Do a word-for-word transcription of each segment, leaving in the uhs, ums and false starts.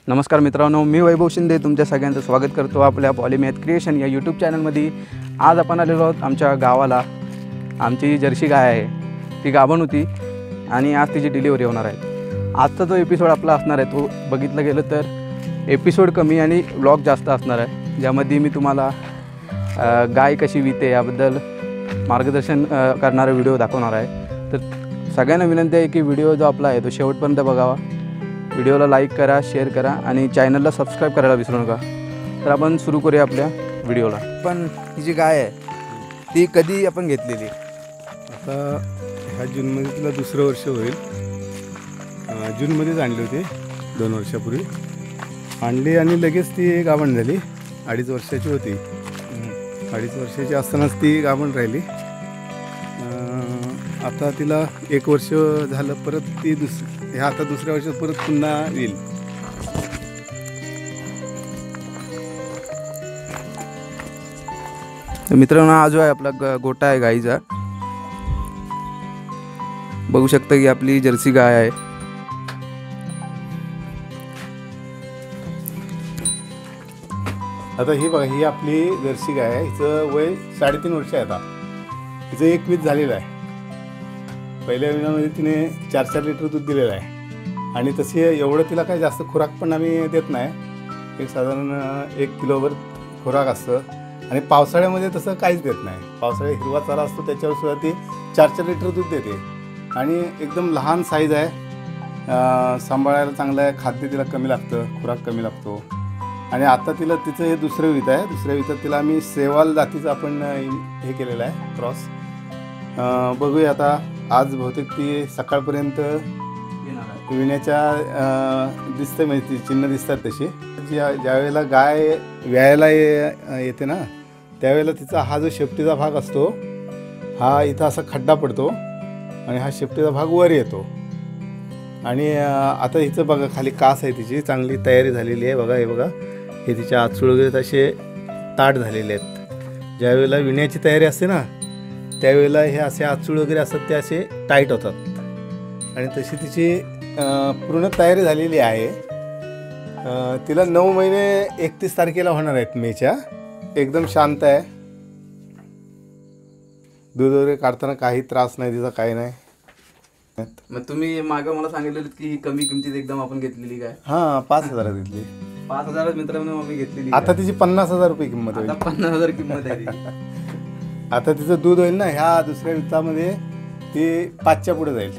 नमस्कार मित्रांनो, मी वैभव शिंदे तुमच्या सगळ्यांचं स्वागत करतो आपल्या पॉलीमॅथ क्रिएशन या यूट्यूब चॅनलमध्ये। आज आपण आलेलो आहोत आमच्या गावाला। आमची जर्सी गाय आहे, ती गाभण होती आणि आज तिची डिलिव्हरी होणार आहे। आजचा जो एपिसोड आपला असणार आहे तो बघितलं गेलं तर एपिसोड कमी आणि व्लॉग जास्त असणार आहे, ज्यामध्ये मी तुम्हाला गाय कशी विते याबद्दल मार्गदर्शन करणारा व्हिडिओ दाखवणार आहे। तर सगळ्यांना विनंती आहे की व्हिडिओ जो आपला आहे तो शेवटपर्यंत बघावा। व्हिडिओला लाईक करा, शेअर करा आणि चॅनलला सबस्क्राईब करायला विसरू नका। तर आपण सुरू करूया आपल्या व्हिडिओला। पण ही जी गाय आहे ती कधी आपण घेतलेली? आता ह्या जूनमध्ये तिला दुसरं वर्ष होईल। जूनमध्येच आणली होती, दोन वर्षापूर्वी आणली आणि लगेच ती गाभण झाली। अडीच वर्षाची होती, अडीच वर्षाची असतानाच ती गाभण राहिली। आता तिला एक वर्ष झालं, परत ती दुस ह्या आता दुसऱ्या वर्षात परत पुन्हा येईल। तर मित्रांनो, हा जो आहे आपला गोटा आहे गाईचा, बघू शकता की आपली जर्सी गाय आहे। आता ही बघा, ही आपली जर्सी गाय आहे। हिचं वय साडेतीन वर्ष आहे। आता हिचं एक वीस झालेलं आहे। पहिल्या महिन्यामध्ये तिने चार चार लिटर दूध दिलेलं आहे आणि तशी एवढं तिला काही जास्त खुराक पण आम्ही देत नाही। एक साधारण एक किलोवर खुराक असतं आणि पावसाळ्यामध्ये तसं काहीच देत नाही। पावसाळ्यात हिरवा चारा असतो, त्याच्यावर सुद्धा ती चार चार लिटर दूध देते आणि एकदम लहान साईज आहे। सांभाळायला चांगलं आहे, खाद्य तिला कमी लागतं, खुराक कमी लागतो। आणि आता तिला तिचं हे दुसरं वित आहे। दुसऱ्या वितात तिला आम्ही सेवाल जातीचं आपण हे केलेलं आहे, क्रॉस। बघूया आता, आज बहुतेक ती सकाळपर्यंत विण्याच्या दिसते, म्हणजे चिन्ह दिसतात तशी। ज्या ज्यावेळेला गाय व्यायला येते ना, त्यावेळेला तिचा हा जो शेपटीचा भाग असतो, हा इथं असा खड्डा पडतो आणि हा शेपटीचा भाग वर येतो। आणि आता हिचं बघा, खाली कास आहे, तिची चांगली तयारी झालेली आहे। बघा, हे बघा, हे तिचे आचूळ वगैरे तसे ताट झालेले आहेत। ज्यावेळेला विण्याची तयारी असते ना, त्यावेळेला हे असे आचूळ वगैरे असतात, ते असे टाईट होतात आणि तशी तिची पूर्ण तयारी झालेली आहे। तिला नऊ महिने एकतीस तारखेला होणार आहेत मेच्या। एकदम शांत आहे, दूध वगैरे काढताना काही त्रास नाही तिचा, काही नाही। मग तुम्ही मागं मला सांगितलेलं की ही कमी किमतीत एकदम आपण घेतलेली गाय? हां, पाच हजारात घेतली। पाच हजारात मित्रांनो आम्ही घेतलेली। आता तिची पन्नास हजार रुपये किंमत होईल। पन्नास हजार किंमत आहे। आता तिचं दूध होईल ना, ह्या दुसऱ्या वित्तामध्ये ती पाचच्या पुढे जाईल।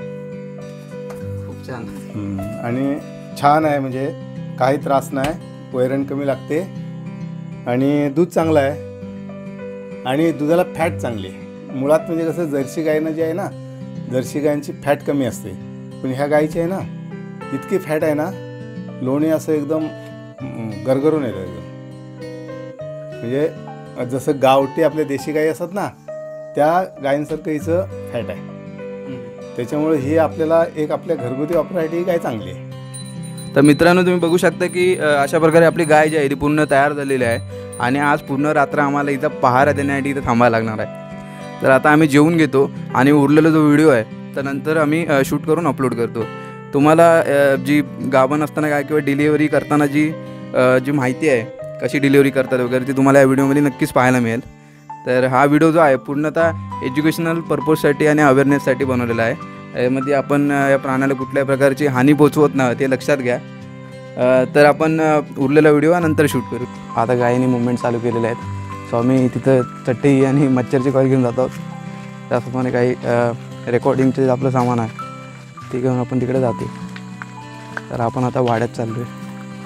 खूप छान आणि छान आहे, म्हणजे काही त्रास नाही, वैरण कमी लागते आणि दूध चांगलं आहे आणि दुधाला फॅट चांगली आहे। मुळात म्हणजे कसं, जर्सी गायनं जे आहे ना, जर्सी गायींची फॅट कमी असते, पण ह्या गायीची आहे ना इतकी फॅट आहे ना, लोणी असं एकदम गरगरून येतं एकदम। म्हणजे जसं गावठी आपल्या देशी गायी असतात ना, त्या गायींसारखं हिचं फॅट आहे। त्याच्यामुळे ही आपल्याला एक आपल्या घरगुती वापरासाठी ही गाय चांगली आहे। तर मित्रांनो, तुम्ही बघू शकता की अशा प्रकारे आपली गाय जी आहे ती पूर्ण तयार झालेली आहे आणि आज पूर्ण रात्र आम्हाला इथं पहारा देण्यासाठी इथं थांबायला लागणार आहे। तर आता आम्ही जेवून घेतो आणि उरलेला जो व्हिडिओ आहे तर नंतर आम्ही शूट करून अपलोड करतो। तुम्हाला जी गाभण असताना काय किंवा डिलिव्हरी करताना जी जी माहिती आहे, कशी डिलिव्हरी करतात वगैरे, ती तुम्हाला या व्हिडिओमध्ये नक्कीच पाहायला मिळेल। तर हा व्हिडिओ जो आहे पूर्णतः एज्युकेशनल पर्पजसाठी आणि अवेअरनेससाठी बनवलेला आहे। यामध्ये आपण या प्राण्याला कुठल्याही प्रकारची हानी पोचवत नाही, ते लक्षात घ्या। तर आपण उरलेला व्हिडिओ नंतर शूट करू। आता गायीने मुवमेंट चालू केलेले आहेत, सो आम्ही तिथं चटई आणि मच्छरची कॉईल घेऊन जातो। त्याचप्रमाणे काही रेकॉर्डिंगचे आपलं सामान आहे ते घेऊन आपण तिकडे जातो। तर आपण आता वाड्यात चाललो आहे,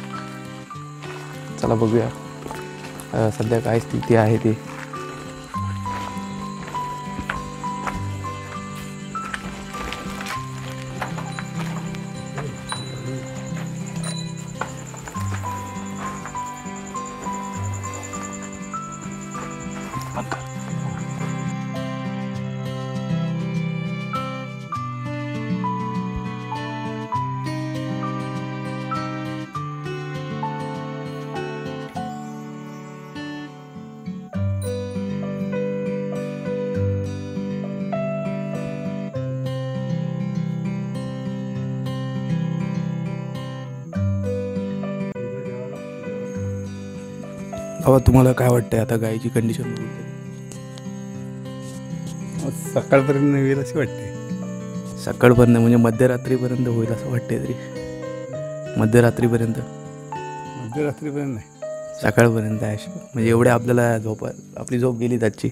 चला बघूया सध्या काय स्थिती आहे ती। बाबा तुम्हाला काय वाटतंय आता गायीची कंडिशन? सकाळपर्यंत नाही होईल अशी वाटते. सकाळपर्यंत म्हणजे मध्यरात्रीपर्यंत होईल असं वाटते तरी? मध्यरात्रीपर्यंत? मध्यरात्रीपर्यंत नाही, सकाळपर्यंत आहे. म्हणजे एवढे आपल्याला झोप, आपली झोप गेली त्याची.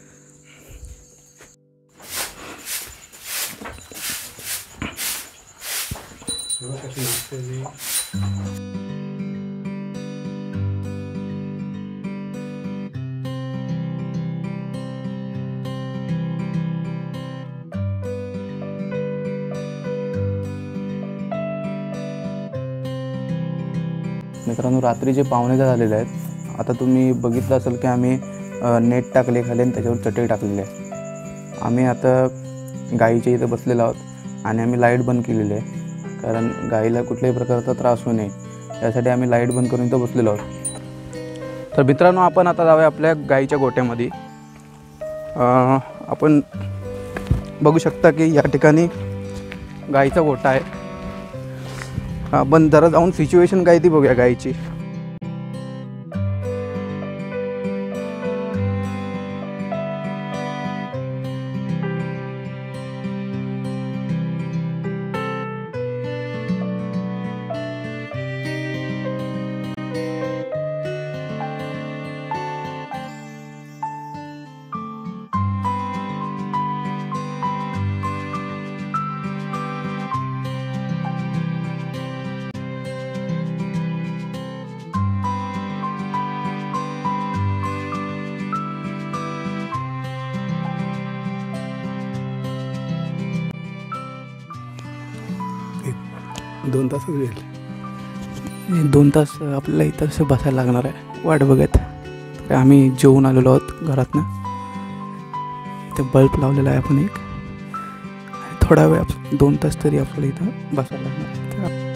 मित्रांनो, रात्रीचे पावणे दहा झालेले आहेत. आता तुम्ही बघितलं असेल की आम्ही नेट टाकले खाली आणि त्याच्यावर चटई टाकलेली आहे. आम्ही आता गाईच्या इथं बसलेलो आहोत आणि आम्ही लाईट बंद केलेली आहे, कारण गाईला कुठल्याही प्रकारचा त्रास होऊ नये यासाठी आम्ही लाईट बंद करून इथं बसलेलो आहोत. तर मित्रांनो, आपण आता जाऊया आपल्या गाईच्या गोट्यामध्ये. आपण बघू शकता की या ठिकाणी गाईचा गोठा आहे. आपण जरा जाऊन सिच्युएशन काय ती बघूया गाईची. दोन तासच वेळ, दोन तास आपल्याला इथं असं बसायला लागणार आहे वाट बघत. तर आम्ही जेवून आलेलो आहोत घरातनं. ते बल्ब लावलेला आहे आपण एक. थोडा वेळ, दोन तास तरी आपल्याला इथं बसायला लागणार आहे.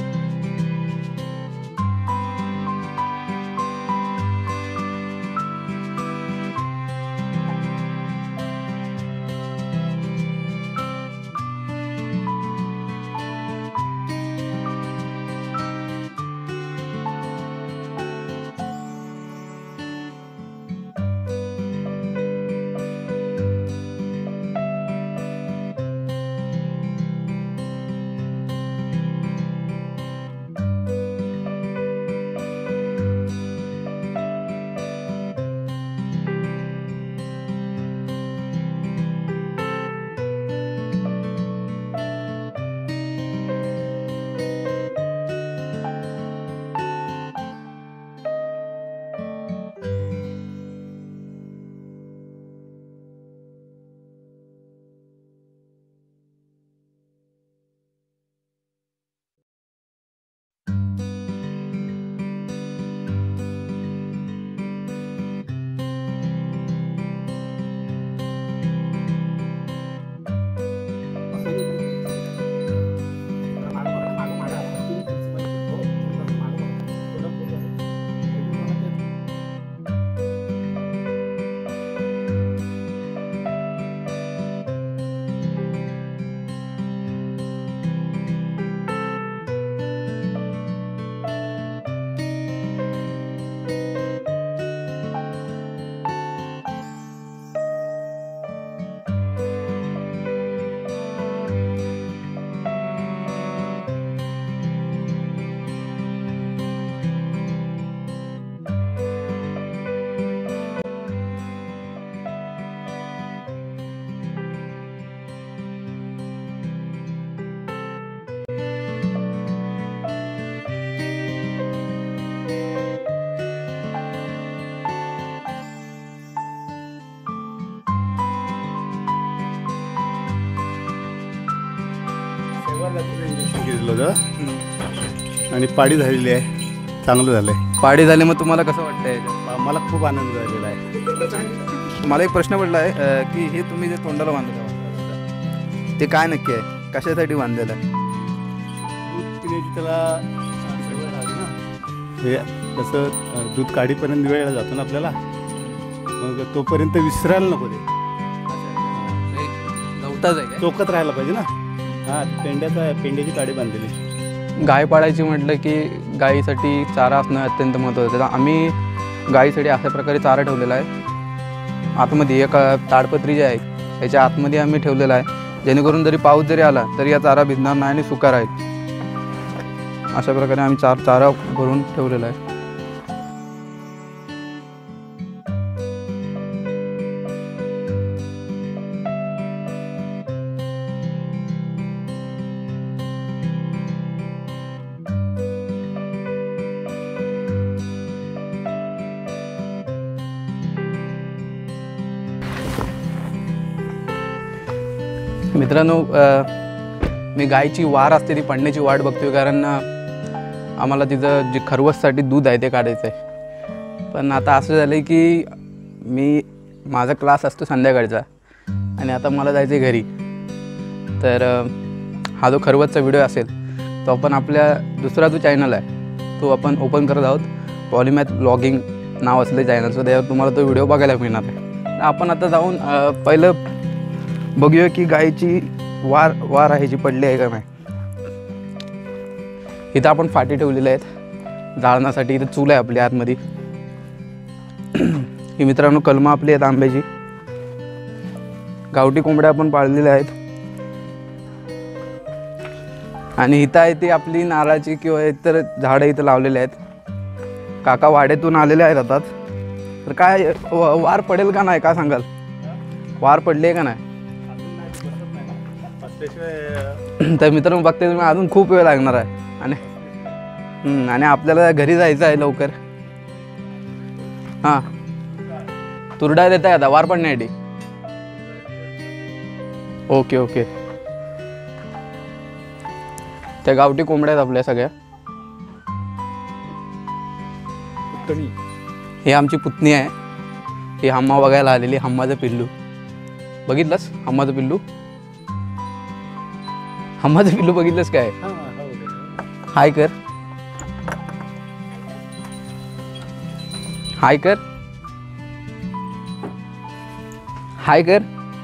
इंजेक्शन घेतलं होतं आणि पाडी झालेली आहे, चांगलं झालं आहे. पाडी झाली. मग तुम्हाला कसं वाटतंय? मला खूप आनंद झालेला आहे. मला एक प्रश्न पडला आहे की हे तुम्ही जे तोंडाला बांधलं ते काय नक्की आहे, कशासाठी बांधलेलं आहे? दूध पिण्याची त्याला सवय राहते ना, हे कसं दूध काढीपर्यंत वेळ जातो ना आपल्याला, मग तोपर्यंत विसरायला नको ते, गवताच आहे चोखत राहायला पाहिजे ना. हां, पेंड्याचा पेंड्याची काडी बांधलेली. गाय पाळायची म्हटलं की गायीसाठी चारा असणं अत्यंत महत्त्वाचं आहे. आम्ही गाईसाठी अशा प्रकारे चारा ठेवलेला आहे. आतमध्ये एक ताडपत्री जी आहे त्याच्या आतमध्ये आम्ही ठेवलेला आहे, जेणेकरून जरी पाऊस जरी आला तरी या चारा भिजणार नाही आणि सुका राहील. अशा प्रकारे आम्ही चार चारा भरून ठेवलेला आहे. मित्रांनो, मी गायची वार असते ती पडण्याची वाट बघतोय, कारण आम्हाला तिथं जे खरवससाठी दूध आहे ते काढायचं आहे. पण आता असं झालं आहे की मी माझा क्लास असतो संध्याकाळचा आणि आता मला जायचं आहे घरी. तर हा जो खरवसचा व्हिडिओ असेल तो आपण आपल्या दुसरा जो चॅनल आहे तो आपण ओपन करत आहोत, पॉलीमॅथ ब्लॉगिंग नाव असलं चॅनलचं. त्यावर तुम्हाला तो व्हिडिओ बघायला मिळणार आहे. आपण आता जाऊन पहिलं बघूया की गायची वार वार आहे जी पडली आहे का नाही. इथं आपण फाटी ठेवलेल्या आहेत जाळण्यासाठी. इथं चूल आहे आपली आतमध्ये. ही मित्रांनो कलमं आपली आहेत आंब्याची. गावठी कोंबड्या आपण पाळलेल्या आहेत. आणि इथं आहे ती आपली नारळाची किंवा इतर झाडं इथं लावलेले आहेत. काका वाड्यातून आलेले आहेत आता. तर काय वार पडेल का नाही, काय सांगाल? वार पडली आहे का नाही? तर मित्रांनो बघते तुम्ही अजून खूप वेळ लागणार आहे. आणि आणि आपल्याला घरी जायचं आहे लवकर. हां, तुरडा देत आहे आता वार पडण्यासाठी. Okay okay. त्या गावठी कोंबड्या आहेत आपल्या सगळ्या. ही आमची पुतणी आहे. ही हम्मा बघायला आलेली. हम्माचं पिल्लू बघितलंस? हम्माचं पिल्लू हम्माचं पिल्लू बघितलंस काय? हाय कर, हाय कर, हाय कर.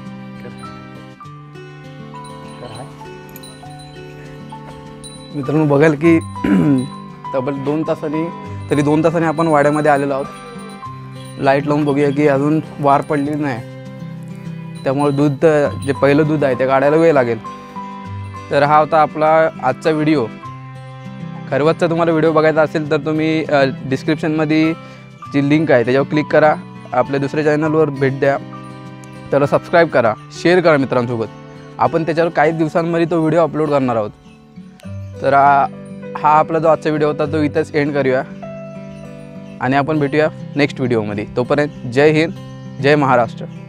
मित्रांनो बघाल की तब्बल दोन तासांनी तरी दोन तासांनी आपण वाड्यामध्ये आलेलो आहोत. लाईट लावून बघूया की अजून वार पडली नाही, त्यामुळे दूध जे पहिलं दूध आहे ते काढायला वेळ लागेल. तर हा होता आपला आजचा व्हिडिओ. खरवसचा तुम्हाला व्हिडिओ बघायचा असेल तर तुम्ही डिस्क्रिप्शनमध्ये जी लिंक आहे त्याच्यावर क्लिक करा. आपल्या दुसऱ्या चॅनलवर भेट द्या. त्याला सबस्क्राईब करा, शेअर करा मित्रांसोबत. आपण त्याच्यावर काही दिवसांमध्ये तो व्हिडिओ अपलोड करणार आहोत. तर हा आपला जो आजचा व्हिडिओ होता तो इथंच एंड करूया आणि आपण भेटूया नेक्स्ट व्हिडिओमध्ये. तोपर्यंत जय हिंद, जय महाराष्ट्र.